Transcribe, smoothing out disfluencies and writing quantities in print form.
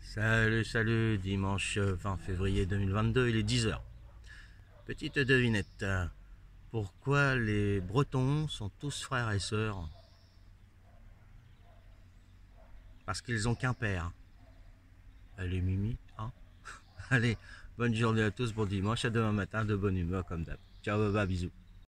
Salut, dimanche 20 février 2022, il est 10 h. Petite devinette, pourquoi les Bretons sont tous frères et sœurs? Parce qu'ils ont qu'un père. Allez Mimi, hein? Allez, bonne journée à tous, bon dimanche, à demain matin, de bonne humeur comme d'hab. Ciao, baba, bisous.